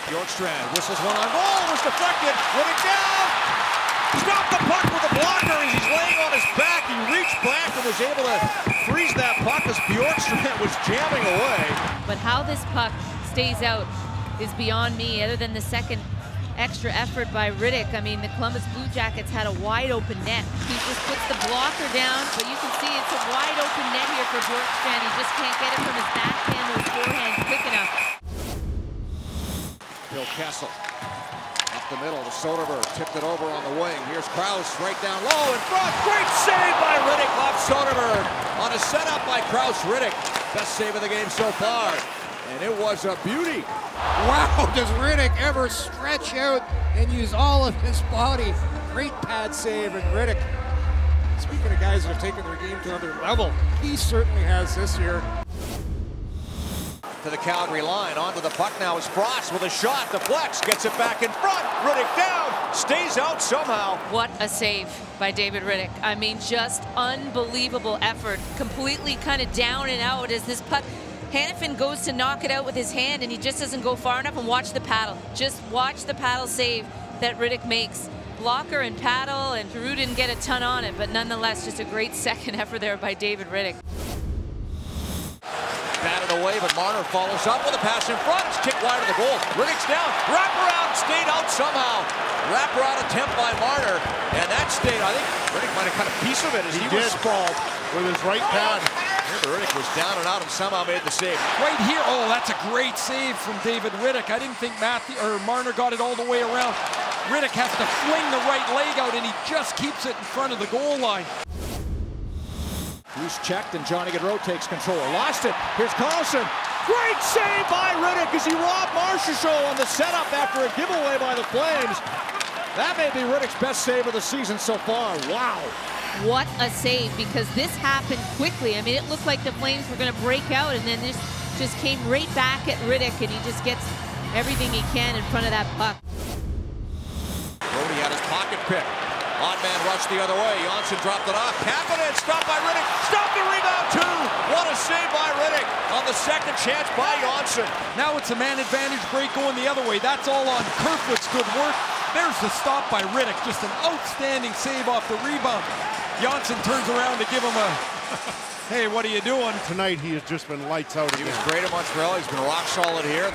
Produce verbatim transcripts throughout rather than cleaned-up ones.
Bjorkstrand whistles one on goal, was deflected, Riddick down, stopped the puck with a blocker as he's laying on his back. He reached back and was able to freeze that puck as Bjorkstrand was jamming away. But how this puck stays out is beyond me, other than the second extra effort by Riddick. I mean, the Columbus Blue Jackets had a wide open net. He just puts the blocker down, but you can see it's a wide open net here for Bjorkstrand. He just can't get it from his backhand to his forehand quick enough. Bill Kessel up the middle to Soderberg, tipped it over on the wing. Here's Krause right down low in front. Great save by Riddick off Soderberg on a setup by Krause. Riddick, best save of the game so far. And it was a beauty. Wow, does Riddick ever stretch out and use all of his body? Great pad save, and Riddick, speaking of guys that have taken their game to another level, he certainly has this year. To the Calgary line, onto the puck now is Frost with a shot, deflects, gets it back in front, Riddick down, stays out somehow. What a save by David Riddick. I mean, just unbelievable effort, completely kind of down and out as this puck, Hanifin goes to knock it out with his hand and he just doesn't go far enough, and watch the paddle. Just watch the paddle save that Riddick makes. Blocker and paddle, and Giroux didn't get a ton on it, but nonetheless, just a great second effort there by David Riddick. Batted away, but Marner follows up with a pass in front. It's kicked wide of the goal. Riddick's down. Wraparound, stayed out somehow. Wraparound attempt by Marner, and that stayed. I think Riddick might have cut a piece of it as he, he was sprawled with his right pad. Riddick was down and out and somehow made the save. Right here, oh, that's a great save from David Riddick. I didn't think Matthew or Marner got it all the way around. Riddick has to fling the right leg out, and he just keeps it in front of the goal line. He's checked, and Johnny Gaudreau takes control. Lost it. Here's Carlson. Great save by Riddick as he robbed Marchessault on the setup after a giveaway by the Flames. That may be Riddick's best save of the season so far. Wow. What a save, because this happened quickly. I mean, it looked like the Flames were going to break out, and then this just came right back at Riddick, and he just gets everything he can in front of that puck. Brody had his pocket pick. Odd man rushed the other way. Johnsson dropped it off. Kapanen stopped by Riddick. Stopped the rebound, too. What a save by Riddick on the second chance by Johnsson. Now it's a man advantage break going the other way. That's all on Kerfoot's good work. There's the stop by Riddick. Just an outstanding save off the rebound. Johnsson turns around to give him a, hey, what are you doing? Tonight he has just been lights out again. He was great at Montreal. He's been rock solid here.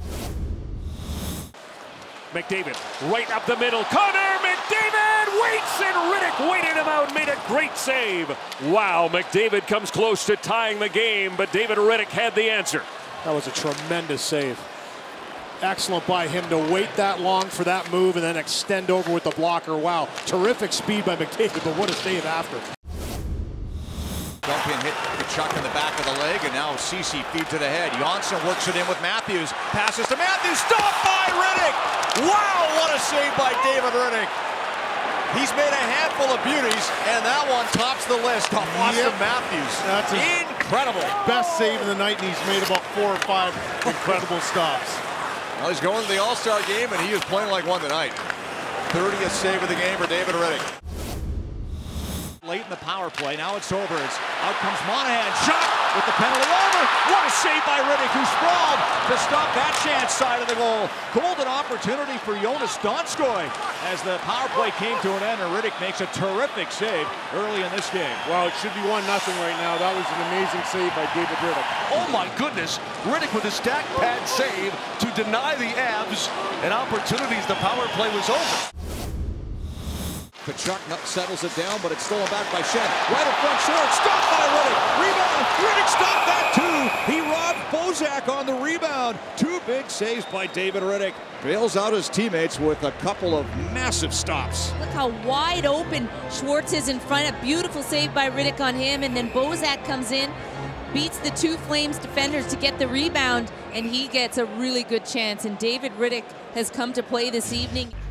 McDavid right up the middle. Connor McDavid waits, and Riddick waited him out, made a great save. Wow, McDavid comes close to tying the game, but David Riddick had the answer. That was a tremendous save. Excellent by him to wait that long for that move and then extend over with the blocker. Wow, terrific speed by McDavid, but what a save after. Dump in, hit Tkachuk in the back of the leg, and now Ceci feed to the head. Johnsson works it in with Matthews. Passes to Matthews, stopped by Riddick. Wow, what a save by David Riddick. He's made a handful of beauties, and that one tops the list off Austin yep. Matthews. That's incredible. Best save of the night, and he's made about four or five incredible stops. Well, he's going to the All-Star game, and he is playing like one tonight. thirtieth save of the game for David Riddick. Late in the power play, now it's over. It's out comes Monahan, shot with the penalty over. What a save by Riddick, who sprawled to stop that chance side of the goal. Golden opportunity for Jonas Donskoy as the power play came to an end, and Riddick makes a terrific save early in this game. Well, it should be one nothing right now. That was an amazing save by David Riddick. Oh my goodness, Riddick with a stack pad save to deny the Avs an opportunity as the power play was over. Tkachuk settles it down, but it's stolen back by Shen. Right in front, short, stopped by Riddick. Rebound, Riddick stopped that too. He robbed Bozak on the rebound. Two big saves by David Riddick. Bails out his teammates with a couple of massive stops. Look how wide open Schwartz is in front. A beautiful save by Riddick on him, and then Bozak comes in, beats the two Flames defenders to get the rebound, and he gets a really good chance. And David Riddick has come to play this evening.